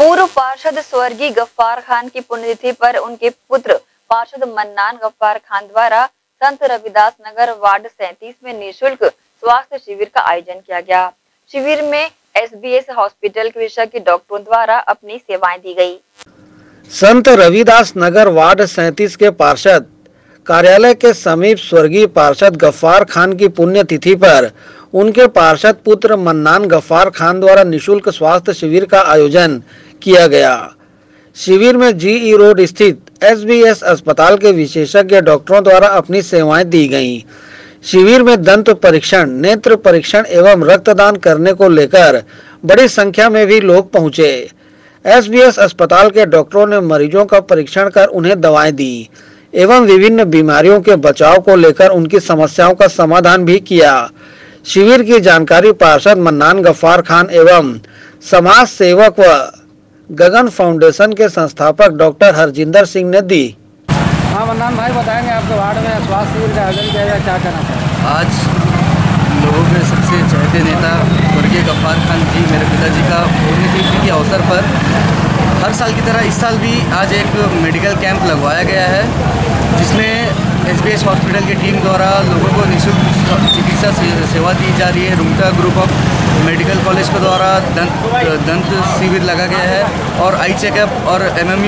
पूर्व पार्षद स्वर्गीय गफ्फार खान की पुण्यतिथि पर उनके पुत्र पार्षद मन्नान गफ्फार खान द्वारा संत रविदास नगर वार्ड 37 में निःशुल्क स्वास्थ्य शिविर का आयोजन किया गया। शिविर में एसबीएस हॉस्पिटल के विशेषज्ञ डॉक्टरों द्वारा अपनी सेवाएं दी गई। संत रविदास नगर वार्ड 37 के पार्षद कार्यालय के समीप स्वर्गीय पार्षद गफ्फार खान की पुण्यतिथि पर उनके पार्षद पुत्र मन्नान गफ्फार खान द्वारा निःशुल्क स्वास्थ्य शिविर का आयोजन किया गया। शिविर में जीई रोड स्थित एसबीएस अस्पताल के विशेषज्ञ डॉक्टरों द्वारा अपनी सेवाएं दी गईं। शिविर में दंत परीक्षण, नेत्र परीक्षण एवं रक्तदान करने को लेकर बड़ी संख्या में भी लोग पहुंचे। एसबीएस अस्पताल के डॉक्टरों ने मरीजों का परीक्षण कर उन्हें दवाएं दी एवं विभिन्न बीमारियों के बचाव को लेकर उनकी समस्याओं का समाधान भी किया। शिविर की जानकारी पार्षद मन्नान गफ्फार खान एवं समाज सेवक व गगन फाउंडेशन के संस्थापक डॉक्टर हरजिंदर सिंह ने दी। हाँ मन्नान भाई, बताएंगे आपके वार्ड में स्वास्थ्य शिविर का आयोजन किया गया, क्या कहना चाहिए? आज लोगों के सबसे चहेते नेता स्वर्गीय गफ्फार खान जी, मेरे पिताजी का पुण्यतिथि के अवसर पर हर साल की तरह इस साल भी आज एक मेडिकल कैंप लगवाया गया है, जिसमें एसबीएस हॉस्पिटल की टीम द्वारा लोगों को निःशुल्क चिकित्सा सेवा दी जा रही है। Rungta group of medical college के द्वारा दंत शिविर लगा गया है और आई चेकअप और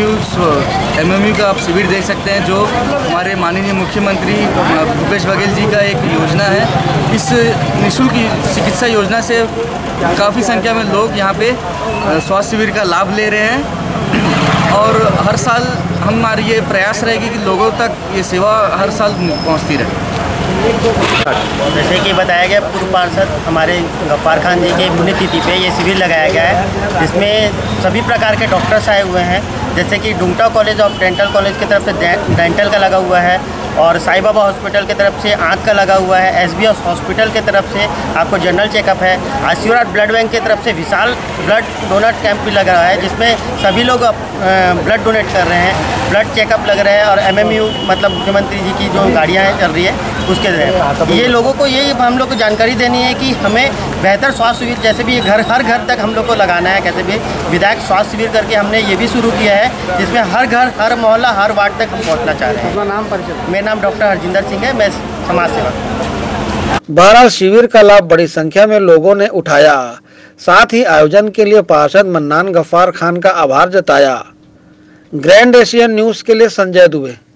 एमएमयू का आप शिविर देख सकते हैं, जो हमारे माननीय मुख्यमंत्री भूपेश बघेल जी का एक योजना है। इस निःशुल्क चिकित्सा योजना से काफ़ी संख्या में लोग यहाँ पे स्वास्थ्य शिविर का लाभ ले रहे हैं और हर साल हमारी ये प्रयास रहेगी कि लोगों तक ये सेवा हर साल पहुँचती रहे। जैसे कि बताया गया, पूर्व पार्षद हमारे गफ्फार खान जी के पुण्यतिथि पे ये शिविर लगाया गया है, जिसमें सभी प्रकार के डॉक्टर्स आए हुए हैं। जैसे कि Dungta college of dental college की तरफ से डेंटल का लगा हुआ है और साईं बाबा हॉस्पिटल की तरफ से आँख का लगा हुआ है। एसबीएस हॉस्पिटल की तरफ से आपको जनरल चेकअप है। आशीर्वाद ब्लड बैंक की तरफ से विशाल ब्लड डोनेट कैंप भी लगा रहा है, जिसमें सभी लोग ब्लड डोनेट कर रहे हैं, ब्लड चेकअप लग रहे हैं और एमएमयू मतलब मुख्यमंत्री जी की जो गाड़ियाँ चल रही है उसके जरिए ये लोगों को ये हम लोग को जानकारी देनी है कि हमें बेहतर स्वास्थ्य शिविर जैसे भी हर घर तक हम लोग को लगाना है। कैसे भी विधायक स्वास्थ्य शिविर करके हमने ये भी शुरू किया है, जिसमें हर घर, हर मोहल्ला, हर वार्ड तक हम पहुँचना चाह रहे हैं। अपना नाम परिचय? मेरा नाम डॉक्टर हरजिंदर सिंह है, मैं समाज सेवक। बहरहाल शिविर का लाभ बड़ी संख्या में लोगों ने उठाया। साथ ही आयोजन के लिए पार्षद मन्नान गफ्फार खान का आभार जताया। ग्रैंड एशियन न्यूज के लिए संजय दुबे।